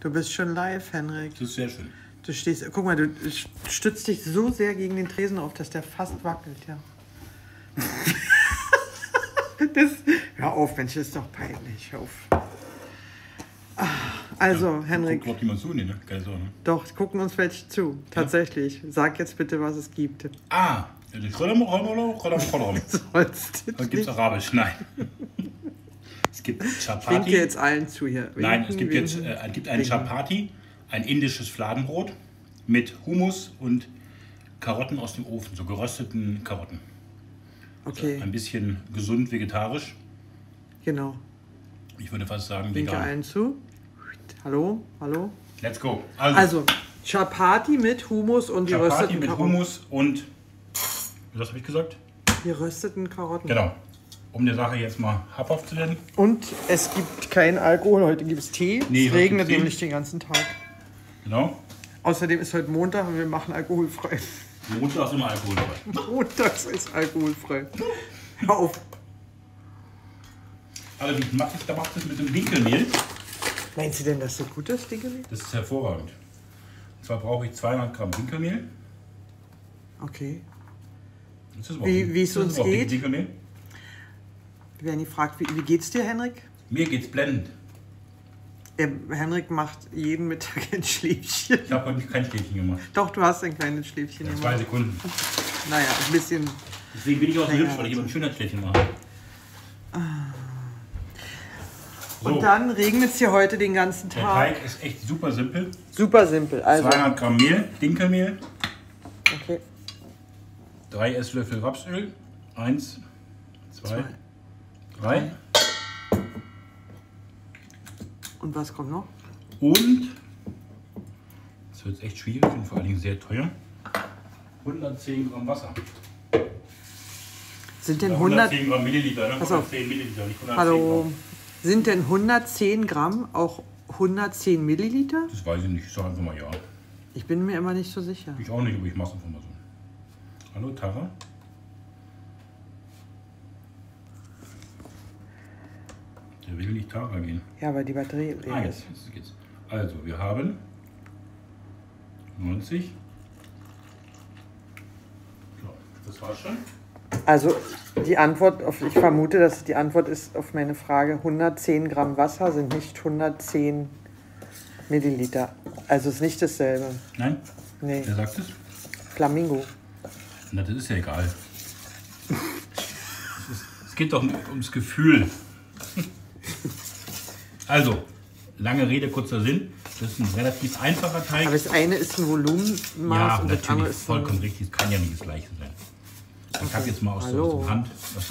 Du bist schon live, Henrik. Das ist sehr schön. Du stehst, guck mal, du stützt dich so sehr gegen den Tresen auf, dass der fast wackelt, ja. Hör auf, Mensch, das ist doch peinlich. Hör auf. Also, Henrik. Guckt jemand zu? Nee, ne? Keine Sorge. Ne? Doch, gucken uns welche zu. Tatsächlich. Sag jetzt bitte, was es gibt. Ah, da gibt es Arabisch. Nein. Es gibt Chapati. Winke jetzt allen zu hier. Nein, es gibt jetzt ein Chapati, ein indisches Fladenbrot mit Hummus und Karotten aus dem Ofen, so gerösteten Karotten. Okay. Also ein bisschen gesund vegetarisch. Genau. Ich würde fast sagen Winke vegan. allen zu. Hallo, hallo. Let's go. Also, Chapati mit Hummus und Chapati gerösteten mit Karotten. Hummus und, was habe ich gesagt? Gerösteten Karotten. Genau. Um der Sache jetzt mal habhaft zu werden. Und es gibt keinen Alkohol, heute gibt es Tee. Nee, es heute regnet gibt's Tee. nämlich den ganzen Tag. Genau. Außerdem ist heute Montag und wir machen alkoholfrei. Montags immer alkoholfrei. Montags ist alkoholfrei. Hör auf. Also wie macht es mit dem Dinkelmehl? Meinst du denn, dass das gut ist, Dinkelmehl? Das ist hervorragend. Und zwar brauche ich 200 Gramm Dinkelmehl. Okay. Das ist Wie es uns geht? Dinkelmehl. Wir werden gefragt, wie geht's dir, Henrik? Mir geht's blendend. Henrik macht jeden Mittag ein Schläfchen. Ich habe heute kein Schläfchen gemacht. Doch, du hast ein kleines Schläfchen Ja, gemacht. 2 Sekunden. Naja, ein bisschen. Deswegen bin ich auch so Naja, hübsch, weil ich immer ein schöner Schläfchen mache. So, Und dann regnet es hier heute den ganzen der Tag. Teig ist echt super simpel. Super simpel. Also, 200 Gramm Mehl, Dinkelmehl, okay. 3 Esslöffel Rapsöl, 1, 2, 3 Und was kommt noch? und, das wird echt schwierig und vor allen Dingen sehr teuer, 110 Gramm Wasser. Sind denn 100... 110 Gramm Milliliter, ne? Pass auf. 110 Milliliter, nicht 110 Hallo. Gramm. Sind denn 110 Gramm auch 110 Milliliter? Das weiß ich nicht, ich sage einfach mal ja. Ich bin mir immer nicht so sicher. Ich auch nicht, aber ich mache es einfach mal so. Hallo Tara? Der will nicht Tara gehen. Ja, weil die Batterie leer Ah, ist. jetzt geht's. Also, wir haben 90. So, das war's schon. Also die Antwort auf, ich vermute, dass die Antwort ist auf meine Frage, 110 Gramm Wasser sind nicht 110 Milliliter. Also ist nicht dasselbe. Nein? Nee, Wer sagt es? Flamingo. Na, das ist ja egal. Es geht doch ums Gefühl. Also, lange Rede, kurzer Sinn. Das ist ein relativ einfacher Teig. Aber das eine ist ein Volumenmaß Ja, und das andere natürlich, ist vollkommen richtig. Das kann ja nicht das Gleiche sein. Ich habe jetzt mal aus der Hand,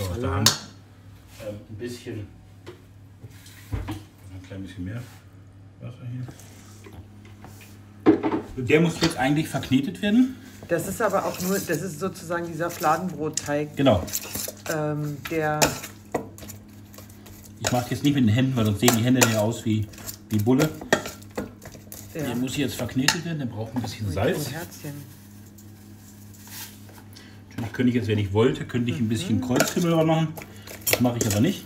ein bisschen, ein klein bisschen mehr Wasser hier. Der muss jetzt eigentlich verknetet werden. Das ist aber auch nur, das ist sozusagen dieser Fladenbrotteig, Genau. der, Ich mache jetzt nicht mit den Händen, weil sonst sehen die Hände ja aus wie Bulle. der Der muss jetzt verknetet werden, der braucht ein bisschen Salz. ein Herzchen. Natürlich könnte ich jetzt, wenn ich wollte, könnte ich ein bisschen Kreuzkümmel drauf machen. Das mache ich aber nicht.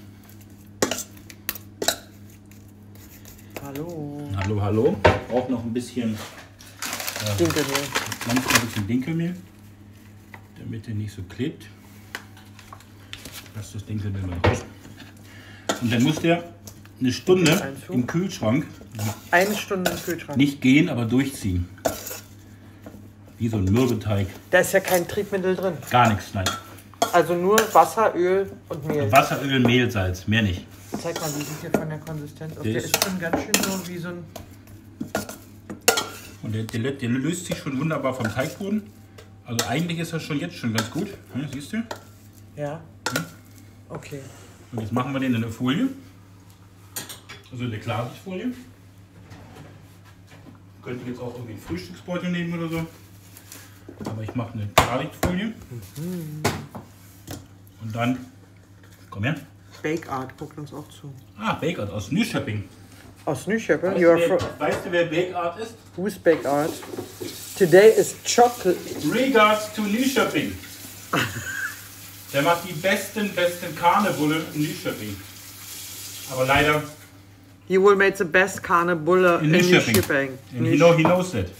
Hallo. Hallo, hallo. Ich brauche noch ein bisschen Dinkelmehl. manchmal ein bisschen Dinkelmehl, damit der nicht so klebt. Lass das Dinkelmehl mal raus. Und dann muss der eine Stunde im Kühlschrank, 1 Stunde im Kühlschrank. nicht gehen, aber durchziehen. Wie so ein Mürbeteig. Da ist ja kein Triebmittel drin. Gar nichts, nein. Also nur Wasser, Öl und Mehl. Wasser, Öl, Mehl, Salz, mehr nicht. Zeig mal, wie sieht der von der Konsistenz aus? Der Der ist- ist schon ganz schön so wie so ein... Und der löst sich schon wunderbar vom Teigboden. Also eigentlich ist das schon jetzt schon ganz gut. Ja, siehst du? Ja. Okay. Und jetzt machen wir den in eine Folie. Also in eine Klarsichtfolie. Könnte jetzt auch irgendwie einen Frühstücksbeutel nehmen oder so. Aber ich mache eine Klarsichtfolie. Und dann, komm her. Bake Art guckt uns auch zu. Ah, Bake Art aus Nyköping. Aus Nyköping? Weißt du, wer Bake Art ist? Who's Bake Art? Today is chocolate. Regards to Nyköping. Der macht die besten Karnebulle in Nyköping. Aber leider He will make the best carne bulle in New Shipping. And he knows that.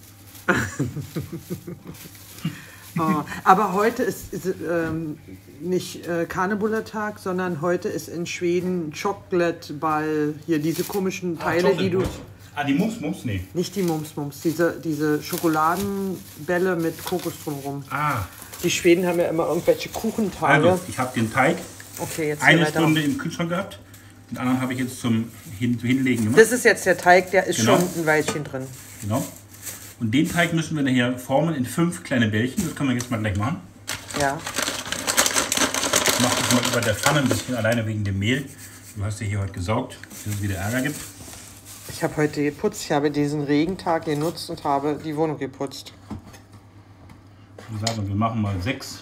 Aber heute ist nicht Karnebuller-Tag, sondern heute ist in Schweden Chocolate-Ball. Hier diese komischen Teile, die du... Die Mums? Nee. Nicht die Mums. Diese Schokoladenbälle mit Kokos drumherum. Die Schweden haben ja immer irgendwelche Kuchentage. Also, ich habe den Teig jetzt eine Stunde im Kühlschrank gehabt. Den anderen habe ich jetzt zum Hinlegen gemacht. Das ist jetzt der Teig, der ist schon ein Weilchen drin. Genau. Und den Teig müssen wir nachher formen in 5 kleine Bällchen. Das können wir jetzt mal gleich machen. Ja. Ich mache das mal über der Pfanne ein bisschen, alleine wegen dem Mehl. Du hast ja hier heute gesaugt, dass es wieder Ärger gibt. Ich habe heute geputzt. Ich habe diesen Regentag genutzt und habe die Wohnung geputzt. Ich sage, wir machen mal 6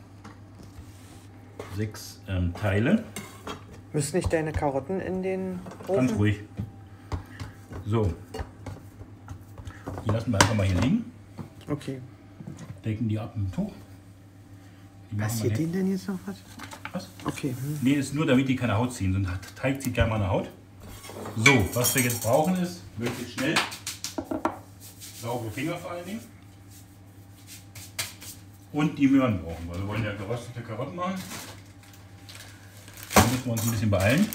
Teile. Müssen nicht deine Karotten in den Ofen? Ganz ruhig. So. Die lassen wir einfach mal hier liegen. Okay. Decken die ab mit dem Tuch. Was hier den denn jetzt noch was? Was? Okay. Nee, ist nur damit die keine Haut ziehen. So ein Teig zieht gerne mal eine Haut. So, was wir jetzt brauchen ist, möglichst schnell saubere Finger vor allen Dingen. Und die Möhren brauchen, weil wir wollen ja geröstete Karotten machen. Da müssen wir uns ein bisschen beeilen.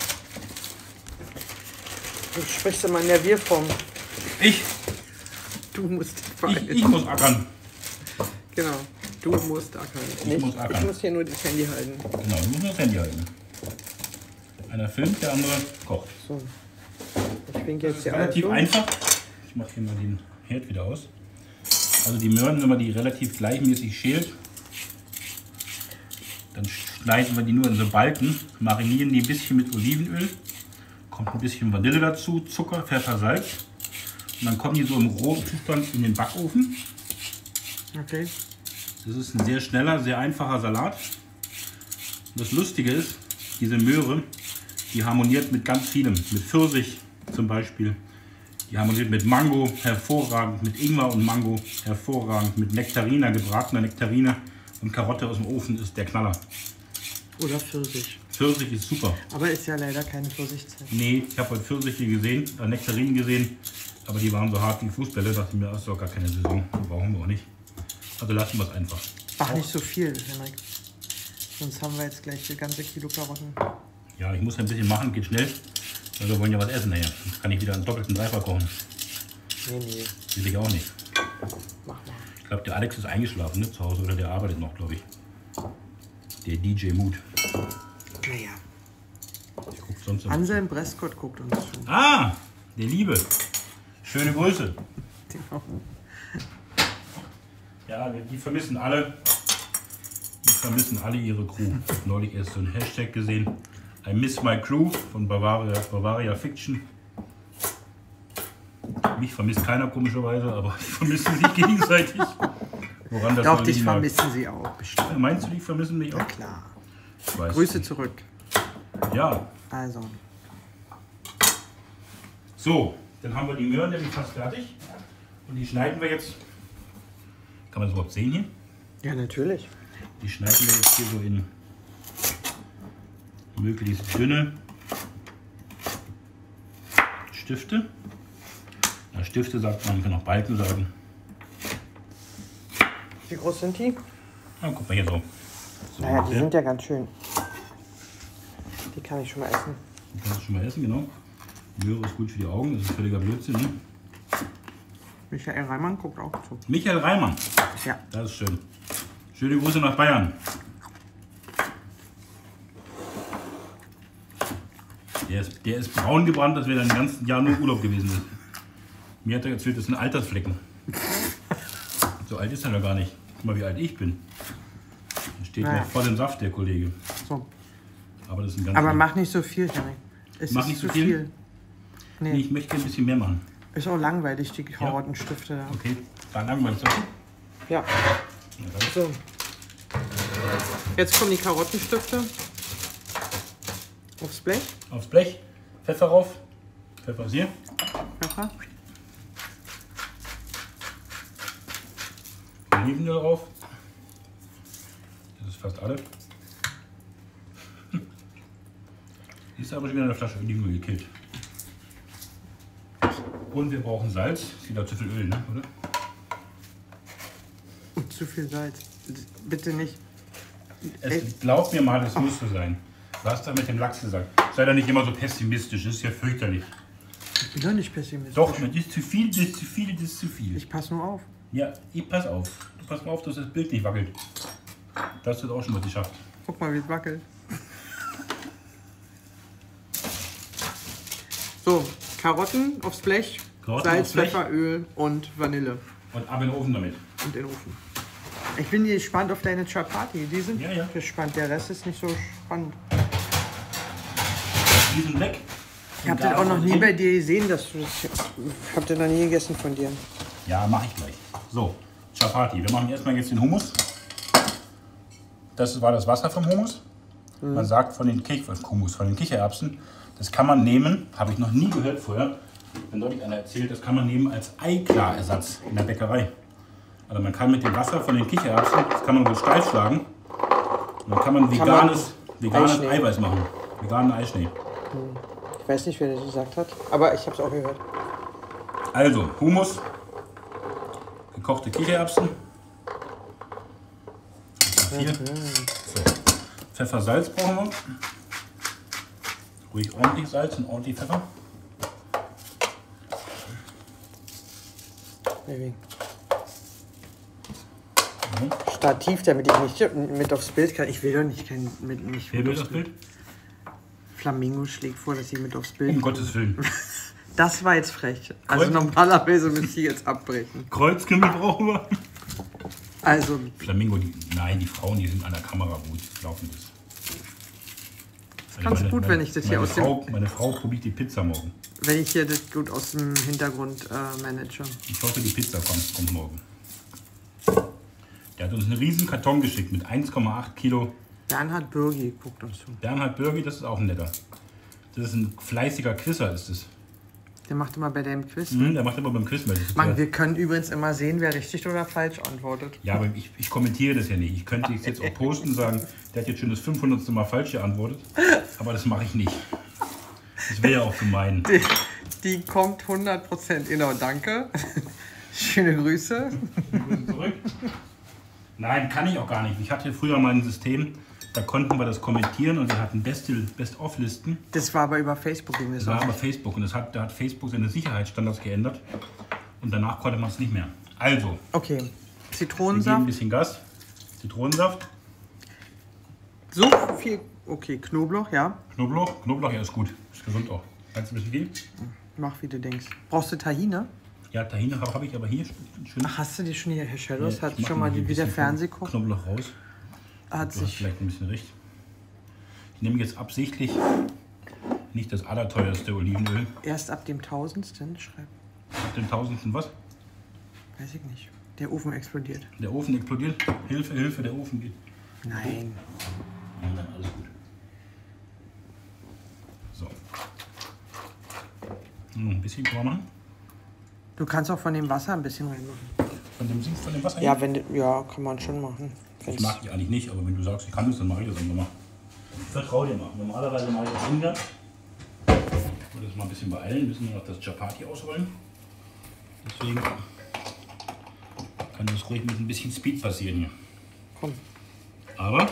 Du sprichst immer in der Wir-Form. Du musst ich muss ackern. Genau, du musst ackern. Ich muss hier nur das Handy halten. Genau, du musst nur das Handy halten. Einer filmt, der andere kocht. So. Ich winke jetzt hier relativ einfach. Ich mache hier mal den Herd wieder aus. Also die Möhren, wenn man die relativ gleichmäßig schält, dann schneiden wir die nur in so Balken, marinieren die ein bisschen mit Olivenöl, kommt ein bisschen Vanille dazu, Zucker, Pfeffer, Salz. Und dann kommen die so im rohen Zustand in den Backofen. Okay. Das ist ein sehr schneller, sehr einfacher Salat. Und das Lustige ist, diese Möhre, die harmoniert mit ganz vielem. Mit Pfirsich zum Beispiel. Die harmoniert mit Mango, hervorragend. Mit Ingwer und Mango, hervorragend. Mit Nektarina, gebratener Nektarine und Karotte aus dem Ofen ist der Knaller. Oder Pfirsich. Pfirsich ist super. Aber ist ja leider keine Pfirsichzeit. Nee, ich habe heute Pfirsiche gesehen, Nektarinen gesehen. Aber die waren so hart wie Fußbälle. Da dachte ich mir, das ist doch gar keine Saison. Die brauchen wir auch nicht. Also lassen wir es einfach. Ach, nicht so viel, Henrik. Sonst haben wir jetzt gleich das ganze Kilo Karotten. Ja, ich muss ein bisschen machen, geht schnell. Weil wir wollen ja was essen nachher. Sonst kann ich wieder einen doppelten Dreifer kochen. Nee. Will ich auch nicht. Mach mal. Ich glaube, der Alex ist eingeschlafen, ne, zu Hause. Oder der arbeitet noch, glaube ich. Der DJ Mood. Naja. Ich guck sonst noch. Anselm Prescott guckt uns zu. Ah, der Liebe. Schöne Grüße. Genau. Ja, die vermissen alle. Die vermissen alle ihre Crew. Ich habe neulich erst so einen Hashtag gesehen. I miss my crew von Bavaria Fiction. Mich vermisst keiner komischerweise, aber die vermissen sich gegenseitig. Woran das Doch, dich vermissen sie auch bestimmt. Meinst du, die vermissen mich auch? Ja klar. Ich weiß Grüße nicht. zurück. Ja. Also. So, dann haben wir die Möhren nämlich fast fertig. Und die schneiden wir jetzt. Kann man das überhaupt sehen hier? Ja, natürlich. Die schneiden wir jetzt hier so in möglichst dünne Stifte. Ja, Stifte sagt man kann auch Balken sagen. Wie groß sind die? Ja, guck mal hier so. Naja, die sind ja ganz schön. Die kann ich schon mal essen. Die kannst du schon mal essen, genau. Möhre ist gut für die Augen, das ist völliger Blödsinn. Ne? Michael Reimann guckt auch zu. Michael Reimann. Ja. Das ist schön. Schöne Grüße nach Bayern. Der ist braun gebrannt, dass wir dann den ganzen Jahr nur im Urlaub gewesen sind. Mir hat er erzählt, das sind Altersflecken. So alt ist er noch gar nicht. Guck mal, wie alt ich bin. Da steht Naja. noch voll im Saft, der Kollege. So. Aber das ist ein ganz Aber mach nicht so viel, Henrik. Es Mach ist nicht so zu viel? Nee. Nee, ich möchte ein bisschen mehr machen. Ist auch langweilig, die Karottenstifte da. Okay, dann langweilig. So. Ja. So. Jetzt kommen die Karottenstifte aufs Blech. Aufs Blech, Pfeffer rauf. Pfeffer ist hier. Pfeffer. Olivenöl drauf. Das ist fast alle. Die ist aber schon wieder in der Flasche Olivenöl gekillt. Und wir brauchen Salz. Ist wieder zu viel Öl, ne? Oder? Und zu viel Salz. Bitte nicht. Glaub mir mal, das muss so sein. Du hast da mit dem Lachs gesagt. Sei da nicht immer so pessimistisch, das ist ja fürchterlich. Ich bin doch nicht pessimistisch. Doch, das ist zu viel, das ist zu viel, das ist zu viel. Ich passe nur auf. Ja, ich pass auf. Du pass mal auf, dass das Bild nicht wackelt. Das hast du auch schon mal geschafft. Guck mal, wie es wackelt. So, Karotten aufs Blech, Karotten Salz, aufs Blech. Pfeffer, Öl und Vanille. Und ab in den Ofen damit. Und den Ofen. Ich bin gespannt auf deine Chapati. Die sind Ja. gespannt. Der Rest ist nicht so spannend. Die sind weg. Ich habe das auch noch nie bei dir gesehen, dass du das. Ich habe das noch nie gegessen von dir. Ja, mache ich gleich. So, Chapati. Wir machen erstmal jetzt den Hummus. Das war das Wasser vom Hummus. Man sagt von den Kichererbsen, das kann man nehmen, habe ich noch nie gehört vorher, wenn dort einer erzählt, das kann man nehmen als Eiklar-Ersatz in der Bäckerei. Also man kann mit dem Wasser von den Kichererbsen, das kann man so steif schlagen, und dann kann man veganes Eiweiß machen, veganen Eischnee. Ich weiß nicht, wer das gesagt hat, aber ich habe es auch gehört. Also Hummus, gekochte Kichererbsen. Hier. So. Pfeffer, Salz brauchen wir. Ruhig ordentlich Salz und ordentlich Pfeffer. Stativ, damit ich nicht mit aufs Bild kann. Ich will doch nicht nicht Wer will das Bild? Flamingo schlägt vor, dass sie mit aufs Bild. Um Gottes Willen. Das war jetzt frech. Also normalerweise müsste ich jetzt abbrechen. Kreuzkümmel brauchen wir. Also. Flamingo, nein, die Frauen, die sind an der Kamera gut, laufen das. Ganz gut, wenn ich das hier aus dem. Meine Frau probiert die Pizza morgen. Wenn ich hier das gut aus dem Hintergrund manage. Ich hoffe, die Pizza kommt morgen. Der hat uns einen riesen Karton geschickt mit 1,8 Kilo. Bernhard Bürgi guckt uns zu. Bernhard Bürgi, das ist auch ein netter. Das ist ein fleißiger Quizzer, ist es. Der macht immer bei deinem Quiz. Der macht immer beim Quiz mit. Mann, wir können übrigens immer sehen, wer richtig oder falsch antwortet. Ja, aber ich kommentiere das ja nicht. Ich könnte jetzt auch posten und sagen, der hat jetzt schon das 500. Mal falsch geantwortet. Aber das mache ich nicht. Das wäre ja auch gemein. Die kommt 100%. Genau, danke. Schöne Grüße. Zurück. Nein, kann ich auch gar nicht. Ich hatte früher mal ein System, da konnten wir das kommentieren und wir hatten Best-of-Listen. Das war aber über Facebook. Das war aber Facebook und da hat Facebook seine Sicherheitsstandards geändert und danach konnte man es nicht mehr. Also, okay, wir geben Zitronensaft. ein bisschen Gas, Zitronensaft. So viel, okay, Knoblauch, ja. Knoblauch, ja, ist gut, ist gesund auch. Kannst du ein bisschen viel? Mach, wie du denkst. Brauchst du Tahine? Ja, Tahine habe ich aber hier schön. Ach, hast du die schon hier, Herr Schellos? Ja, Hat ich mach schon mal hier ein wie der bisschen Fernseh guckt? Knoblauch raus. Hat Du hast sich. vielleicht ein bisschen recht. Ich nehme jetzt absichtlich nicht das allerteuerste Olivenöl. Erst ab dem Tausendsten schreibt. Ab dem Tausendsten was? Weiß ich nicht. Der Ofen explodiert. Der Ofen explodiert. Hilfe, Hilfe, der Ofen geht. Nein. Ja, dann alles gut. So. Noch ein bisschen kann man machen. Du kannst auch von dem Wasser ein bisschen reinmachen. Von dem Wasser Ja, hier? ja, kann man schon machen. Ich mag die eigentlich nicht, aber wenn du sagst, ich kann das, dann mache ich das einfach mal. Ich vertraue dir mal. Normalerweise mache ich das ungern. Ich würde das mal ein bisschen beeilen, müssen wir noch das Chapati ausrollen. Deswegen kann das ruhig mit ein bisschen Speed passieren hier. Komm. Aber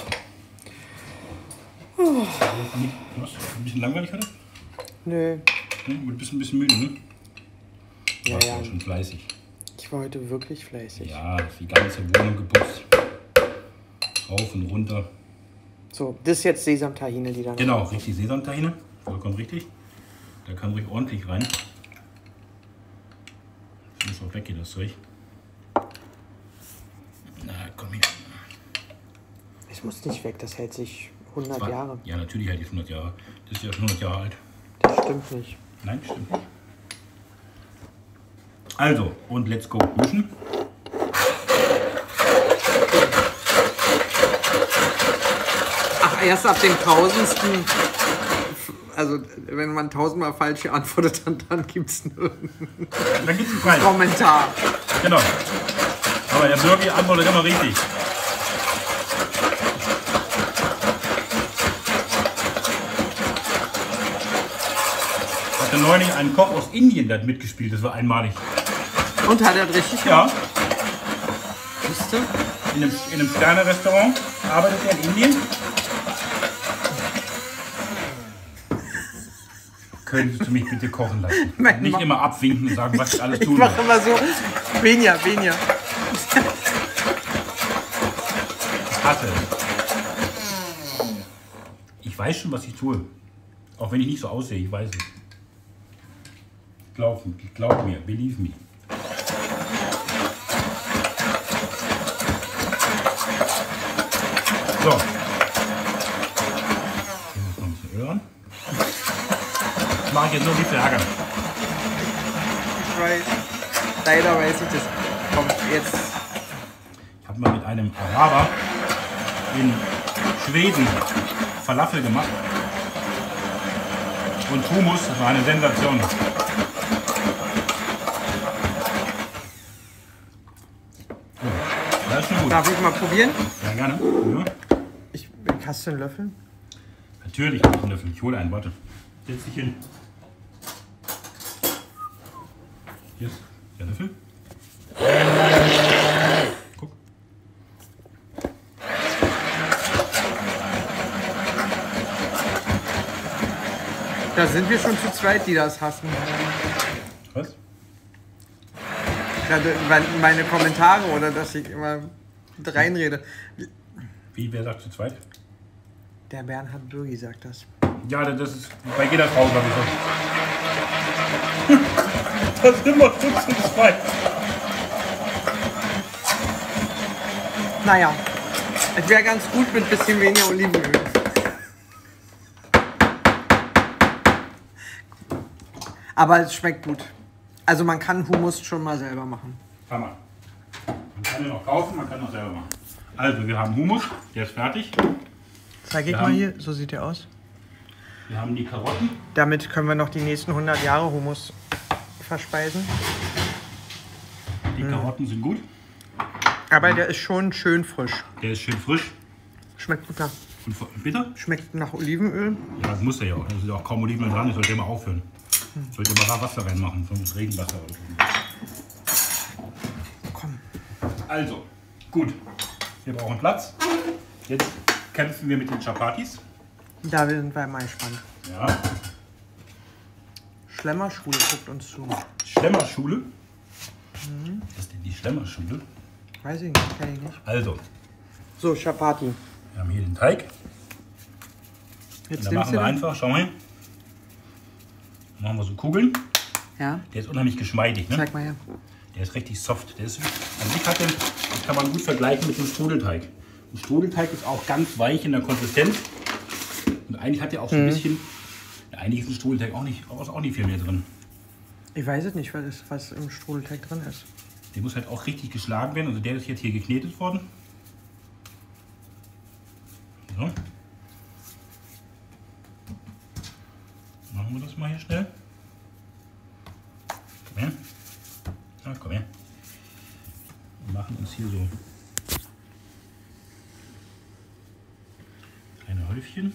was? Ein bisschen langweilig heute? Nö. Du bist ein bisschen müde, ne? Du Ja, warst ja. auch schon fleißig. Ich war heute wirklich fleißig. Ja, die ganze Wohnung geputzt. Rauf und runter. So, das ist jetzt Sesamtahine, die dann. Genau, richtig Sesamtahine. Vollkommen richtig. Da kann ruhig ordentlich rein. Das muss auch weggehen, das Zeug. Na, komm hier. Es muss nicht weg, das hält sich 100 Jahre. Ja, natürlich hält die 100 Jahre. Das ist ja schon 100 Jahre alt. Das stimmt nicht. Nein, stimmt nicht. Also, und let's go. Mischen. Ach, erst ab dem 1000. Also, wenn man 1000-mal falsch geantwortet hat, dann gibt es einen Dann gibt es einen Preis. Kommentar. Genau. Aber der Bürgi antwortet immer richtig. hatte neulich einen Koch aus Indien, der hat mitgespielt. Das war einmalig. Und hat er richtig Ja, gemacht? Siehst du? in einem Sterne-Restaurant arbeitet er in Indien. Könntest du mich bitte kochen lassen? Nicht immer abwinken und sagen, was ich alles tun Ich mache immer so, weniger. Ich hasse es. Ich weiß schon, was ich tue. Auch wenn ich nicht so aussehe, ich weiß es. Glaub mir, believe me. So. Hier ist noch ein bisschen Öl ran. Das mache ich jetzt nur, um die zu ärgern. Ich weiß. Leider weiß ich das. Komm, jetzt. Ich habe mal mit einem Araber in Schweden Falafel gemacht. Und Hummus, das war eine Sensation. Das ist schon gut. Darf ich mal probieren? Ja, gerne. Ja. Hast du einen Löffel? Natürlich habe ich einen Löffel. Ich hole einen, warte. Setz dich hin. Hier ist der Löffel. Guck. Da sind wir schon zu zweit, die das hassen. Was? Ja, weil meine Kommentare oder dass ich immer reinrede. Wie, wer sagt zu zweit? Der Bernhard Bürgi sagt das. Ja, das ist bei jeder Frau, glaube ich, so. Das sind wir zu zweit. Naja, es wäre ganz gut mit ein bisschen weniger Olivenöl. Aber es schmeckt gut. Also man kann Hummus schon mal selber machen. Hammer. Man kann ihn auch kaufen, man kann ihn auch selber machen. Also, wir haben Hummus, der ist fertig. Zeig ich mal hier, so sieht der aus. Wir haben die Karotten. Damit können wir noch die nächsten 100 Jahre Hummus verspeisen. Die Karotten sind gut. Aber der ist schon schön frisch. Der ist schön frisch. Schmeckt gut nach. Und bitter? Schmeckt nach Olivenöl. Ja, das muss er ja auch. Da ist ja auch kaum Olivenöl dran. Ich sollte immer aufhören. Ich sollte immer Wasser reinmachen, sonst Regenwasser oder so. Komm. Also, gut. Wir brauchen Platz. Jetzt kämpfen wir mit den Chapatis. Da sind wir mal gespannt. Ja. Schlemmerschule guckt uns zu. Schlemmerschule. Was ist denn die Schlemmerschule? Weiß ich nicht, kenne ich nicht. Also, So, Chapati. wir haben hier den Teig. Jetzt Da nimmst machen du wir den. einfach, schau mal. Machen wir so Kugeln. Ja, Der ist unheimlich geschmeidig, ne? zeig mal her. Der ist richtig soft. Der ist, also ich hatte, das kann man gut vergleichen mit dem Strudelteig. Ein Strudelteig ist auch ganz weich in der Konsistenz. Und eigentlich hat er auch so ein bisschen, ja, eigentlich ist ein Strudelteig auch nicht viel mehr drin. Ich weiß es nicht, was im Strudelteig drin ist. Der muss halt auch richtig geschlagen werden. Also der ist jetzt hier geknetet worden. So. Machen wir das mal hier schnell. Komm her. Ja, komm her. Wir machen uns hier so kleine Häufchen.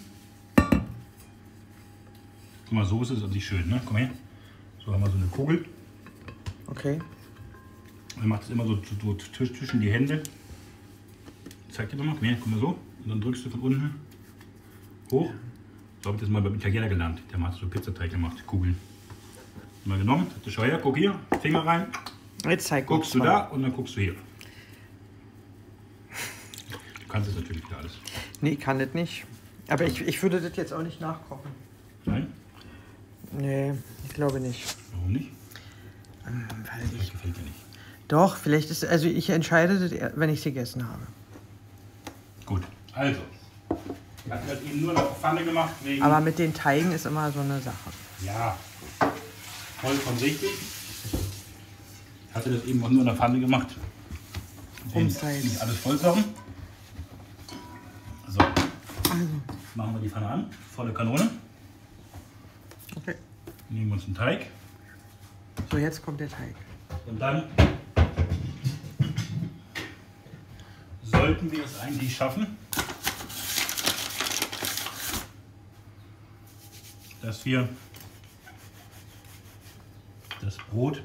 Guck mal, so ist es an sich schön, ne? Komm her. So haben wir so eine Kugel. Okay. Man macht es immer so zwischen die Hände. Ich zeig dir mal, komm her, guck mal so. Und dann drückst du von unten hoch. So habe ich das mal beim Italiener gelernt. Der hat so Pizzateig gemacht, Kugeln. Mal genommen, schau her, guck hier, Finger rein. Jetzt zeig Guckst uns du mal. da und dann guckst du hier. Du kannst es natürlich wieder alles. Nee, ich kann das nicht. Aber ich würde das jetzt auch nicht nachkochen. Nein? Nee, ich glaube nicht. Warum nicht? Weil Das gefällt dir nicht. Doch, vielleicht ist, also ich entscheide das, wenn ich es gegessen habe. Gut, also. Ich hatte das eben nur in der Pfanne gemacht wegen... Aber mit den Teigen ist immer so eine Sache. Ja, vollkommen richtig. Ich hatte das eben auch nur in der Pfanne gemacht. Um's da Nicht jetzt. alles vollkommen. So, machen wir die Pfanne an. Volle Kanone. Okay. Nehmen wir uns einen Teig. So, jetzt kommt der Teig. Und dann sollten wir es eigentlich schaffen, dass wir das Brot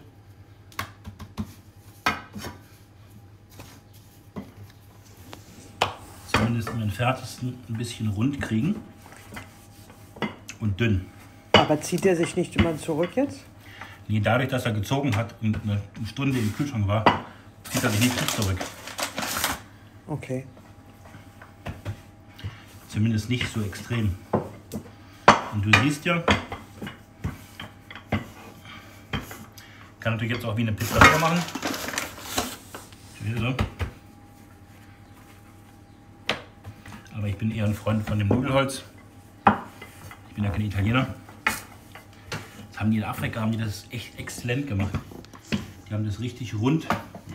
zumindest im entferntesten ein bisschen rund kriegen und dünn. Aber zieht er sich nicht immer zurück jetzt? Nee, dadurch, dass er gezogen hat und eine Stunde im Kühlschrank war, zieht er sich nicht zurück. Okay. Zumindest nicht so extrem. Und du siehst ja, kann natürlich jetzt auch wie eine Pizza machen. So. Aber ich bin eher ein Freund von dem Nudelholz. Ich bin ja kein Italiener. Das haben die in Afrika, haben die das echt exzellent gemacht. Die haben das richtig rund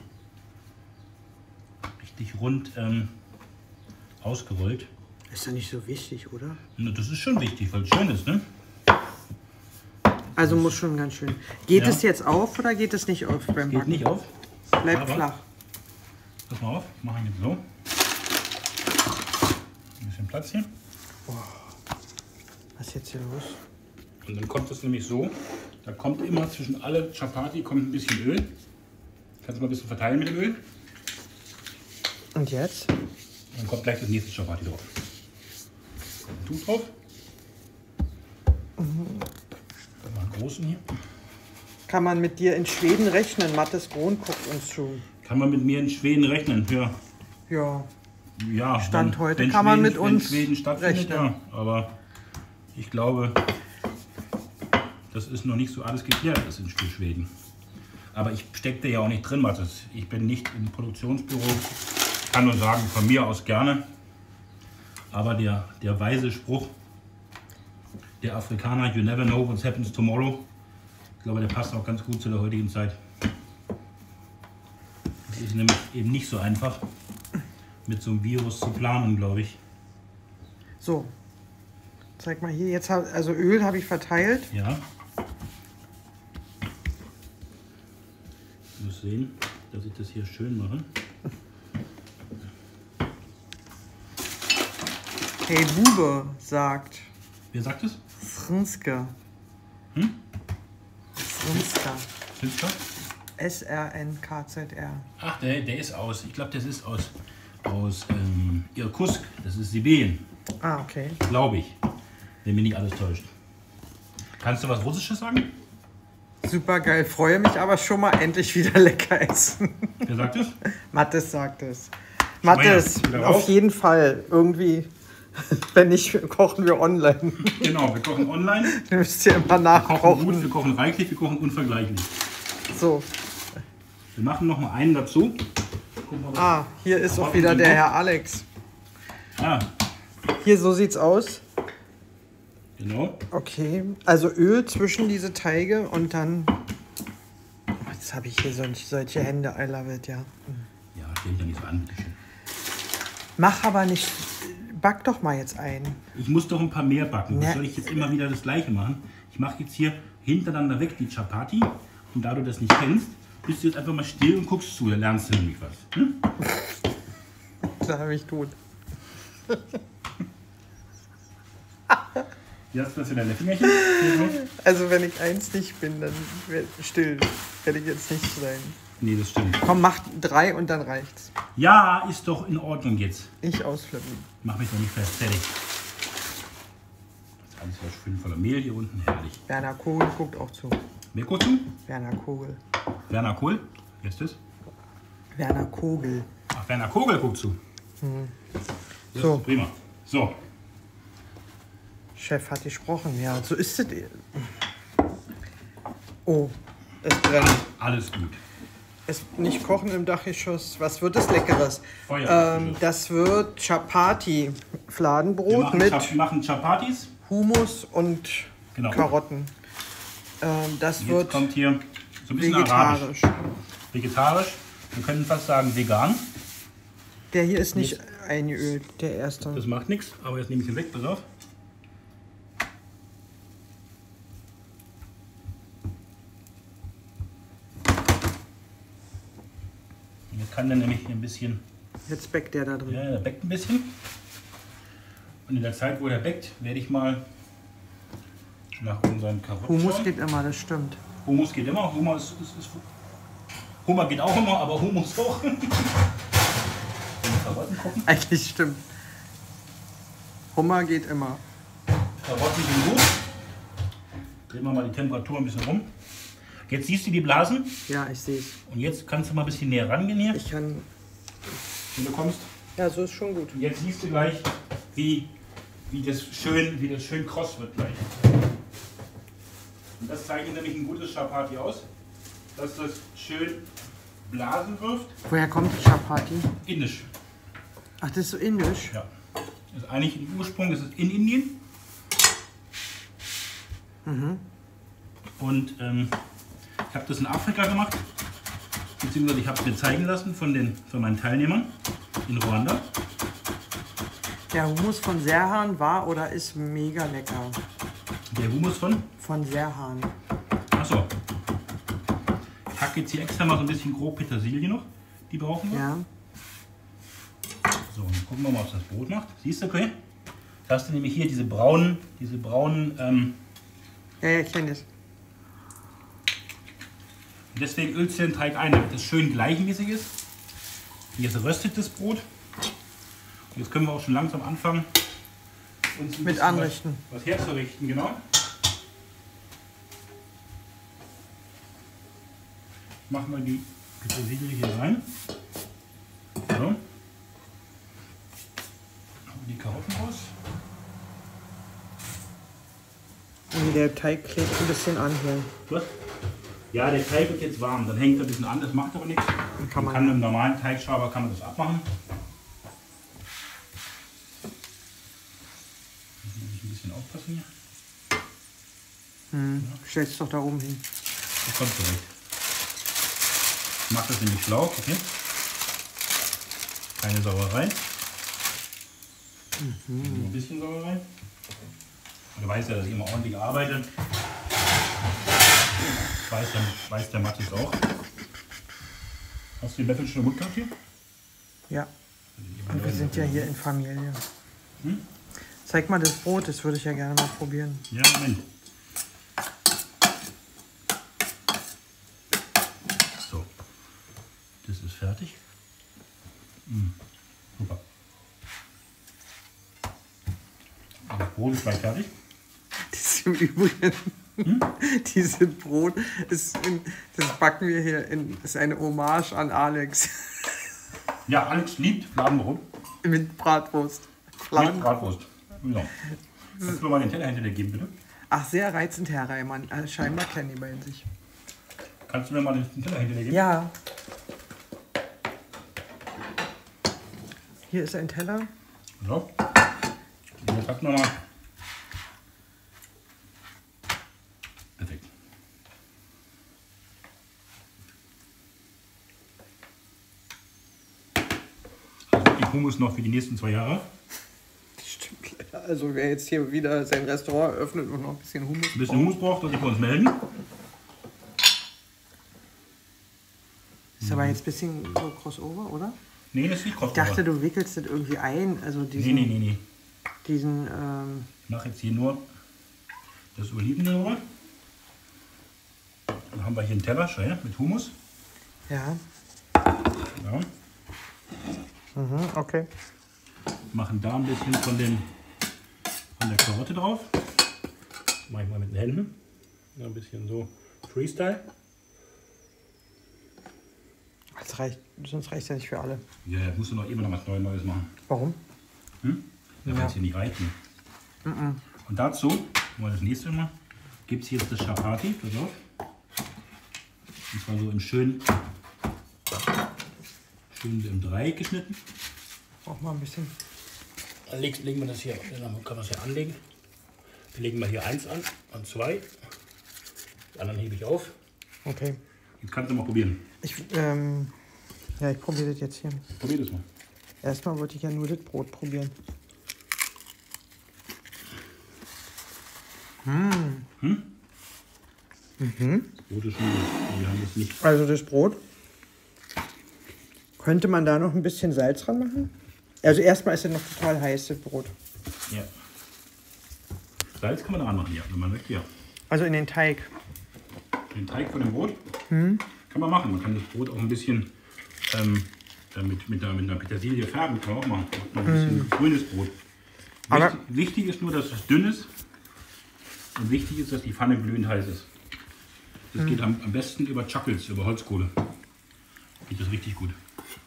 ausgerollt. Ist ja nicht so wichtig, oder? Na, das ist schon wichtig, weil es schön ist, ne? Also muss schon ganz schön. Geht Ja. es jetzt auf oder geht es nicht auf beim Geht Backen? nicht auf. Bleibt aber- flach. Pass mal auf, mache ich jetzt so. Ein bisschen Platz hier. Was ist jetzt hier los? Und dann kommt es nämlich so, da kommt immer zwischen alle Chapati kommt ein bisschen Öl. Kannst du mal ein bisschen verteilen mit dem Öl. Und jetzt? Dann kommt gleich das nächste Chapati drauf. Kommt ein Tuch drauf. Dann mal einen großen hier. Kann man mit dir in Schweden rechnen? Mattes Grund guckt uns zu. Kann man mit mir in Schweden rechnen? Ja. Ja. Ja, Stand wenn- heute wenn kann man Schweden- mit uns wenn Schweden stattfindet, rechnen. ja. Aber ich glaube, das ist noch nicht so alles geklärt ist in Schweden. Aber ich stecke ja auch nicht drin, Mathis. Ich bin nicht im Produktionsbüro. Ich kann nur sagen, von mir aus gerne. Aber der weise Spruch der Afrikaner, you never know what happens tomorrow, ich glaube, der passt auch ganz gut zu der heutigen Zeit. Es ist nämlich eben nicht so einfach, mit so einem Virus zu planen, glaube ich. So. Zeig mal hier. Jetzt also Öl habe ich verteilt. Ja. Ich muss sehen, dass ich das hier schön mache. Hey Bube sagt Wer sagt es? Srnska. Srnska. Finster? SRNKZR. Ach, der ist aus. Ich glaube, das ist aus Irkutsk. Das ist Sibirien, Ah, okay. glaube ich. Wenn mich nicht alles täuscht. Kannst du was Russisches sagen? Super geil. Freue mich aber schon mal endlich wieder lecker essen. Wer sagt es? Mathis sagt es. Mathis, wieder auf raus. jeden Fall. Irgendwie, wenn nicht, kochen wir online. Genau, wir kochen online. Ihr müsst ihr immer Wir kochen gut, nachkochen. wir kochen reichlich, wir kochen unvergleichlich. So. Wir machen noch mal einen dazu. Gucken wir, was- Ah, hier ist auch wieder der Herr Alex. Ah, Hier, so sieht's aus. genau. Okay, also Öl zwischen diese Teige und dann... Jetzt habe ich hier solche Hände, I love it, ja. Ja, stell dich ja nicht so an. bitte schön. Mach aber nicht... Back doch mal jetzt ein. Ich muss doch ein paar mehr backen. Was Ne. soll ich jetzt immer wieder das Gleiche machen? Ich mache jetzt hier hintereinander weg die Chapati. Und da du das nicht kennst, bist du jetzt einfach mal still und guckst zu. Dann lernst du nämlich was. Hm? Das habe ich tun. Wie hast du das in deine Fingerchen? Hier so? Also wenn ich eins nicht bin, dann still. Werde ich jetzt nicht sein. Nee, das stimmt. Komm, mach 3 und dann reicht's. Ja, ist doch in Ordnung jetzt. Ich ausflippen. Mach mich doch nicht fest. Fertig. Das ist alles schön voller Mehl hier unten. Herrlich. Werner Kogel guckt auch zu. Wer guckt zu? Werner Kogel. Werner Kohl. Wer ist das? Werner Kogel. Ach, Werner Kogel guckt zu. Das So. ist prima. So. Chef hat gesprochen, ja. So ist es. Oh, es brennt. Alles gut. Es nicht kochen im Dachgeschoss. Was wird das Leckeres? Feuer. Das wird Chapati. Wir Fladenbrot mit machen Chapatis. Hummus und Genau. Karotten. Das Jetzt wird kommt hier so ein bisschen arabisch. vegetarisch. Vegetarisch. Wir können fast sagen vegan. Der hier ist nicht eingeölt, der erste. Das macht nichts. Aber jetzt nehme ich ihn weg. Pass auf. Jetzt kann der nämlich hier ein bisschen, Jetzt backt der da drin. ja, der backt ein bisschen. Und in der Zeit, wo der backt, werde ich mal nach unseren Karotten Hummus schauen. geht immer, das stimmt. Hummus geht immer. Hummer geht auch immer, aber Hummus auch. Karotten gucken. Eigentlich stimmt. Hummer geht immer. Karotten sind gut. Drehen wir mal die Temperatur ein bisschen rum. Jetzt siehst du die Blasen. Ja, ich sehe es. Und jetzt kannst du mal ein bisschen näher rangehen hier. Ich kann. Wenn du kommst. Ja, so ist schon gut. Und jetzt siehst du gleich, wie das schön kross wird gleich. Und das zeichnet nämlich ein gutes Chapati aus, dass das schön Blasen wirft. Woher kommt die Chapati? Indisch. Ach, das ist so indisch? Ja. Das ist eigentlich im Ursprung, das ist in Indien. Und ich habe das in Afrika gemacht, beziehungsweise ich habe es mir zeigen lassen von meinen Teilnehmern in Ruanda. Der Hummus von Serhan war oder ist mega lecker. Der Hummus von? Von Serhan. Achso. Ich hacke jetzt hier extra mal so ein bisschen grob Petersilie noch, die brauchen wir. Ja. So, dann gucken wir mal, ob es das Brot macht. Siehst du, okay? Da hast du nämlich hier diese braunen, Ja, ich kenne das. deswegen ölst du den Teig ein, damit es schön gleichmäßig ist. Und jetzt röstet das Brot. Und jetzt können wir auch schon langsam anfangen, uns ein Mit bisschen anrichten. was herzurichten, genau. Machen wir die Petersilie hier rein. So. Machen wir die Karotten raus. Und der Teig klebt ein bisschen an hier. Was? Ja, der Teig wird jetzt warm, dann hängt er ein bisschen an, das macht aber nichts. Kann Man man kann mit einem normalen Teigschaber kann man das abmachen. Muss ich ein bisschen aufpassen hier. Stell's doch da oben hin. Das kommt zurecht. Ich mache das nämlich schlau, okay? Keine Sauerei. Nur ein bisschen Sauerei. Du weißt ja, dass ich immer ordentlich arbeite. Weiß der Mathis auch. Hast du den Löffel schon im Mund gehabt hier? Ja. Und wir sind ja hier in Familie. Zeig mal das Brot, das würde ich ja gerne mal probieren. Ja, Moment. So. Das ist fertig. Super. Das Brot ist gleich fertig. Das ist im Übrigen, diese Brot, das backen wir hier, ist eine Hommage an Alex. Ja, Alex liebt Fladenbrot. Mit Bratwurst. Mit Bratwurst. Genau. Kannst du mir mal den Teller hinter dir geben, bitte? Ach, sehr reizend, Herr Reimann. Scheinbar kennen die beiden sich. Kannst du mir mal den Teller hinter dir geben? Ja. Hier ist ein Teller. So. Und jetzt packen wir mal. Perfekt. Also die Hummus noch für die nächsten 2 Jahre. Stimmt. Also wer jetzt hier wieder sein Restaurant eröffnet und noch ein bisschen Hummus Ein bisschen Hummus braucht, soll sich bei uns melden. Ist aber jetzt ein bisschen so Crossover, oder? Nee, das ist nicht Ich Crossover. dachte, du wickelst das irgendwie ein. Also diesen, Nee. diesen Ich mache jetzt hier nur das Olivenöl rüber. Dann haben wir hier einen Teller schön, mit Hummus. ja. Ja. Okay. Machen da ein bisschen von der Karotte drauf. Mache ich mal mit den Händen. Ja, ein bisschen so Freestyle. Das reicht, sonst reicht es ja nicht für alle. Ja, jetzt musst du noch immer noch was Neues machen. Warum? Ja, weil Ja. es hier nicht reicht. Ne? Und dazu, mal das nächste Mal, gibt es jetzt das Chapati. Pass auf. Und zwar so schön im Dreieck geschnitten. Auch mal ein bisschen. Dann legen wir das hier, dann kann man es hier anlegen. Wir legen mal hier 1 an und 2. Die anderen hebe ich auf. Okay. Jetzt kannst du mal probieren. Ich probiere das jetzt hier. Probier das mal. Erstmal wollte ich ja nur das Brot probieren. Das Brot ist schon gut. Wir haben das nicht. Also das Brot. Könnte man da noch ein bisschen Salz dran machen? Also erstmal ist es noch total heiß, das Brot. Ja. Salz kann man da anmachen, ja, wenn man möchte, ja. Also in den Teig. den Teig von dem Brot. Kann man machen. Man kann das Brot auch ein bisschen mit einer Petersilie färben. Kann man auch machen. Noch ein bisschen grünes Brot. Aber Wichtig ist nur, dass es dünn ist. Und wichtig ist, dass die Pfanne glühend heiß ist. Das geht am besten über Chuckles, über Holzkohle. Geht das richtig gut.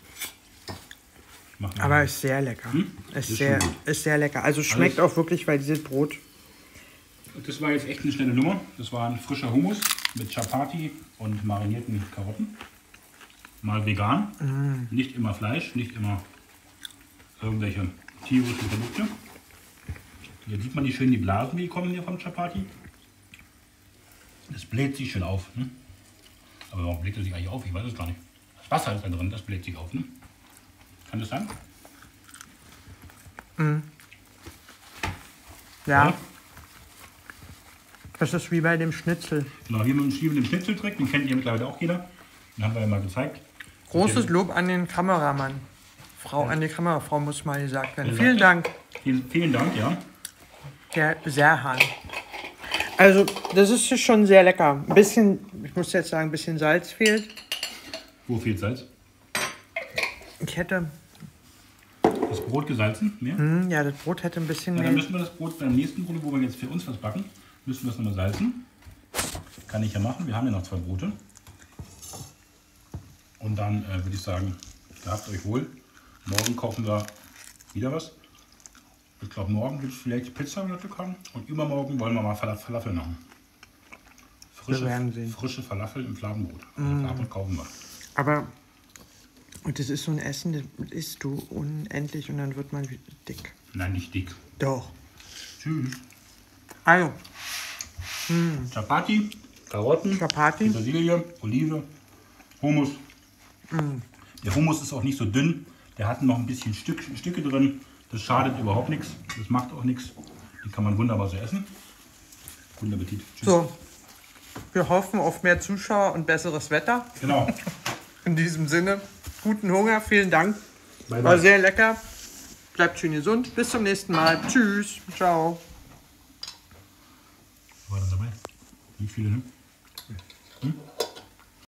Aber ist sehr lecker. Ist sehr lecker. Also schmeckt auch wirklich, weil dieses Brot. Das war jetzt echt eine schnelle Nummer. Das war ein frischer Hummus mit Chapati und marinierten Karotten. Mal vegan. Nicht immer Fleisch, nicht immer irgendwelche tierischen Produkte. Hier sieht man die schön die Blasen, wie die kommen hier vom Chapati. Das bläht sich schön auf. Ne? Aber warum bläht es sich eigentlich auf? Ich weiß es gar nicht. Das Wasser ist da drin, das bläht sich auf. Ne? Kann das sein? Ja. Das ist wie bei dem Schnitzel. Genau, hier mit dem Schnitzeltrick, den kennt ihr mittlerweile auch jeder. Den haben wir ja mal gezeigt. Großes Lob an den Kameramann. An die Kamerafrau muss mal gesagt werden. Vielen Dank. Vielen Dank, ja. Der Serhan. Also, das ist schon sehr lecker. Ein bisschen, ich muss jetzt sagen, ein bisschen Salz fehlt. Wo fehlt Salz? Ich hätte. Das Brot gesalzen? Mehr? Ja, das Brot hätte ein bisschen Ja, mehr. dann müssen wir das Brot beim nächsten Brot, wo wir jetzt für uns was backen, müssen wir es nochmal salzen. Kann ich ja machen. Wir haben ja noch 2 Brote. Und dann würde ich sagen, gehabt euch wohl. Morgen kochen wir wieder was. Ich glaube, morgen gibt es vielleicht Pizza, wenn wir Glück haben. Und übermorgen wollen wir mal Falafel machen. Wir werden sehen. Frische Falafel im Fladenbrot. Fladen kaufen wir. Aber und das ist so ein Essen, das isst du unendlich und dann wird man dick. Nein, nicht dick. Doch. Tschüss. Also, Chapati, Karotten, Chapati. Petersilie, Olive, Hummus. Der Hummus ist auch nicht so dünn. Der hat noch ein bisschen Stücke drin. Das schadet überhaupt nichts. Das macht auch nichts. Die kann man wunderbar so essen. Guten Appetit. Tschüss. So, wir hoffen auf mehr Zuschauer und besseres Wetter. Genau. In diesem Sinne, guten Hunger, vielen Dank. Bye, War bye. sehr lecker. Bleibt schön gesund. Bis zum nächsten Mal. Tschüss. Ciao. War das dabei? Wie viele, ne?